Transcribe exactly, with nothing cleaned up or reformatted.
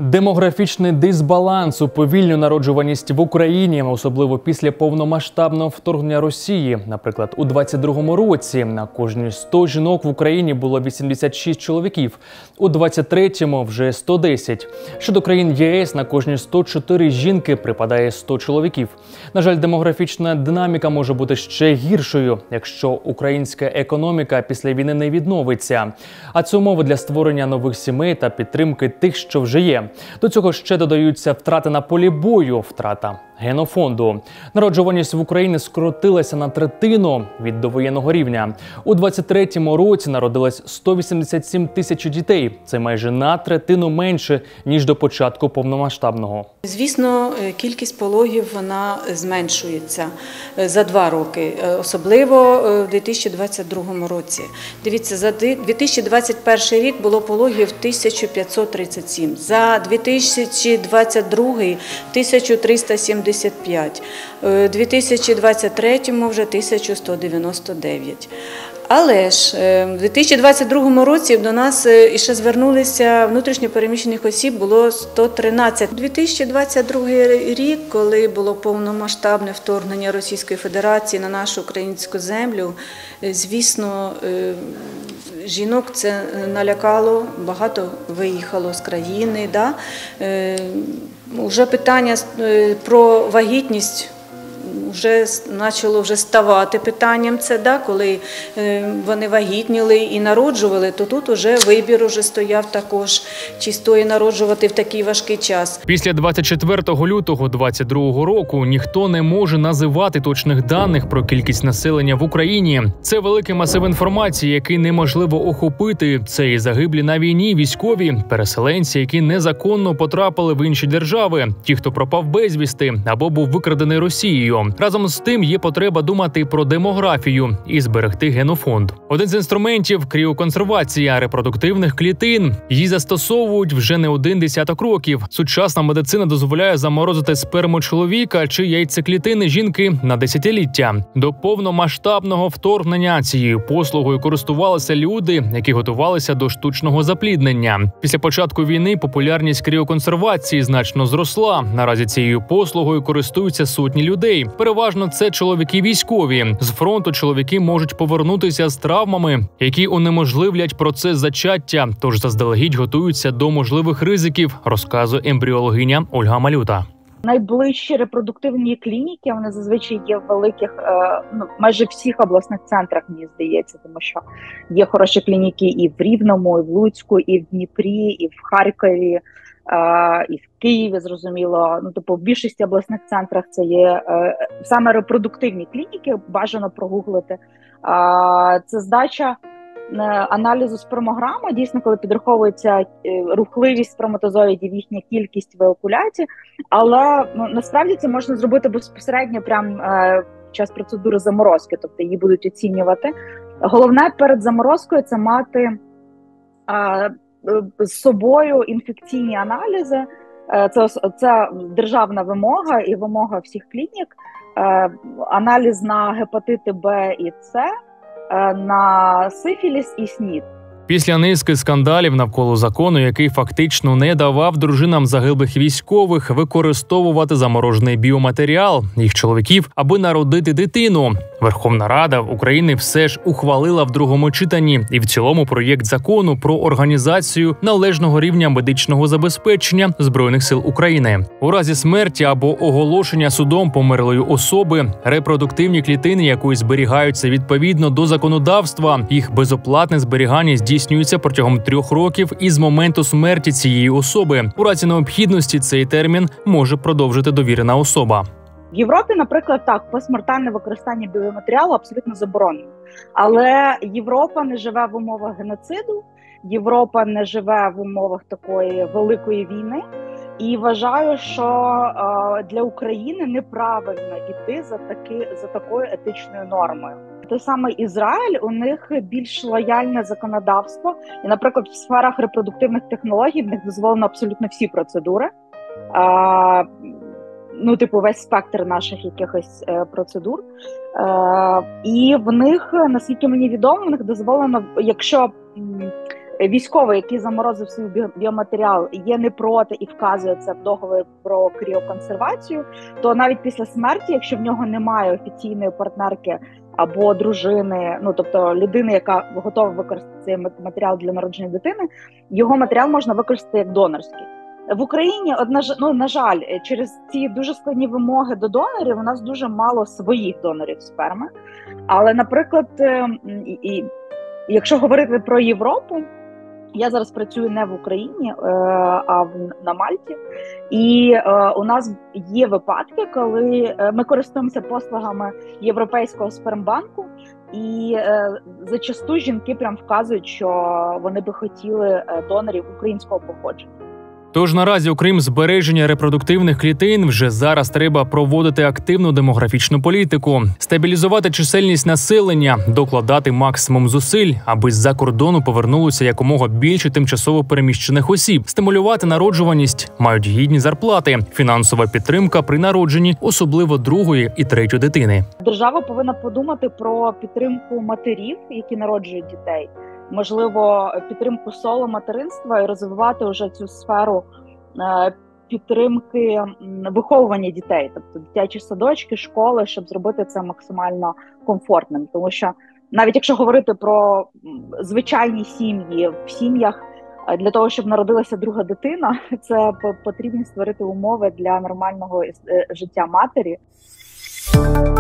Демографічний дисбаланс, уповільнює народжуваність в Україні, особливо після повномасштабного вторгнення Росії. Наприклад, у двадцять другому році на кожні сто жінок в Україні було вісімдесят шість чоловіків, у двадцять третьому вже сто десять. Щодо країн ЄС, на кожні сто чотири жінки припадає сто чоловіків. На жаль, демографічна динаміка може бути ще гіршою, якщо українська економіка після війни не відновиться. А це умови для створення нових сімей та підтримки тих, що вже є. До цього ще додаються втрати на полі бою, втрата генофонду. Народжуваність в Україні скоротилася на третину від довоєнного рівня. У двадцять третьому році народилось сто вісімдесят сім тисяч дітей. Це майже на третину менше, ніж до початку повномасштабного. Звісно, кількість пологів вона зменшується за два роки, особливо в дві тисячі двадцять другому році. Дивіться, за дві тисячі двадцять перший рік було пологів тисяча п'ятсот тридцять сім, за дві тисячі двадцять другий – тисяча триста сімдесят п'ять, у дві тисячі двадцять третьому вже тисяча сто дев'яносто дев'ять. Але ж в дві тисячі двадцять другому році до нас ще звернулися внутрішньо переміщених осіб, було сто тринадцять. дві тисячі двадцять другий рік, коли було повномасштабне вторгнення Російської Федерації на нашу українську землю, звісно, жінок це налякало, багато виїхало з країни. Да? Уже питання про вагітність вже почало вже ставати питанням це, да, коли вони вагітніли і народжували, то тут уже вибір уже стояв також, чи стоїть народжувати в такий важкий час. Після двадцять четвертого лютого двадцять другого року ніхто не може називати точних даних про кількість населення в Україні. Це великий масив інформації, який неможливо охопити. Це і загиблі на війні, військові, переселенці, які незаконно потрапили в інші держави, ті, хто пропав безвісти або був викрадений Росією. Разом з тим є потреба думати про демографію і зберегти генофонд. Один з інструментів – кріоконсервація репродуктивних клітин. Її застосовують вже не один десяток років. Сучасна медицина дозволяє заморозити сперму чоловіка чи яйцеклітини жінки на десятиліття. До повномасштабного вторгнення цією послугою користувалися люди, які готувалися до штучного запліднення. Після початку війни популярність кріоконсервації значно зросла. Наразі цією послугою користуються сотні людей. Переважно це чоловіки військові. З фронту чоловіки можуть повернутися з травмами, які унеможливлять процес зачаття, тож заздалегідь готуються до можливих ризиків, розказує ембріологиня Ольга Малюта. Найближчі репродуктивні клініки, вони зазвичай є в великих, ну, майже всіх обласних центрах, мені здається, тому що є хороші клініки і в Рівному, і в Луцьку, і в Дніпрі, і в Харкові, і в Києві, зрозуміло. Ну, тобто в більшості обласних центрах це є саме репродуктивні клініки, бажано прогуглити. Це здача аналізу спермограми, дійсно, коли підраховується рухливість сперматозоїдів, їхня кількість в еякуляті, але ну, насправді це можна зробити безпосередньо прямо під час процедури заморозки, тобто її будуть оцінювати. Головне перед заморозкою – це мати а, з собою інфекційні аналізи. Це, це державна вимога і вимога всіх клінік. Аналіз на гепатити Б і С, на сифіліс і СНІД. Після низки скандалів навколо закону, який фактично не давав дружинам загиблих військових використовувати заморожений біоматеріал їх чоловіків, аби народити дитину, Верховна Рада України все ж ухвалила в другому читанні і в цілому проєкт закону про організацію належного рівня медичного забезпечення Збройних сил України. У разі смерті або оголошення судом померлої особи репродуктивні клітини, якої зберігаються відповідно до законодавства, їх безоплатне зберігання здійснюється здійснюється протягом трьох років із моменту смерті цієї особи. У разі необхідності цей термін може продовжити довірена особа. В Європі, наприклад, так, посмертальне використання біоматеріалу абсолютно заборонено. Але Європа не живе в умовах геноциду, Європа не живе в умовах такої великої війни. І вважаю, що е, для України неправильно йти за, таки, за такою етичною нормою. Той самий Ізраїль, у них більш лояльне законодавство. І, наприклад, в сферах репродуктивних технологій в них дозволено абсолютно всі процедури. Е, ну, типу, весь спектр наших якихось е, процедур. Е, і в них, наскільки мені відомо, в них дозволено, якщо військовий, який заморозив свій біоматеріал, є не проти і вказує це в договорі про кріоконсервацію, то навіть після смерті, якщо в нього немає офіційної партнерки або дружини, ну тобто людини, яка готова використати цей матеріал для народження дитини, його матеріал можна використати як донорський. В Україні, ну, на жаль, через ці дуже складні вимоги до донорів у нас дуже мало своїх донорів сперми. Але, наприклад, і, і, якщо говорити про Європу, я зараз працюю не в Україні, а в, на Мальті, і е, у нас є випадки, коли ми користуємося послугами Європейського спермбанку, і е, зачасту жінки прям вказують, що вони би хотіли донорів українського походження. Тож наразі, окрім збереження репродуктивних клітин, вже зараз треба проводити активну демографічну політику, стабілізувати чисельність населення, докладати максимум зусиль, аби з-за кордону повернулося якомога більше тимчасово переміщених осіб, стимулювати народжуваність, мають гідні зарплати, фінансова підтримка при народженні, особливо другої і третьої дитини. Держава повинна подумати про підтримку матерів, які народжують дітей. Можливо, підтримку соло-материнства і розвивати вже цю сферу підтримки виховування дітей, тобто дитячі садочки, школи, щоб зробити це максимально комфортним. Тому що навіть якщо говорити про звичайні сім'ї, в сім'ях для того, щоб народилася друга дитина, це потрібно створити умови для нормального життя матері.